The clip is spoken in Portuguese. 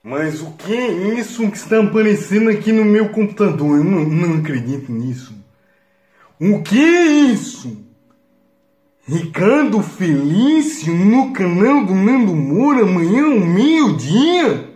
Mas o que é isso que está aparecendo aqui no meu computador? Eu não acredito nisso. O que é isso? Ricardo Felício no canal do Nando Moura amanhã ao meio-dia?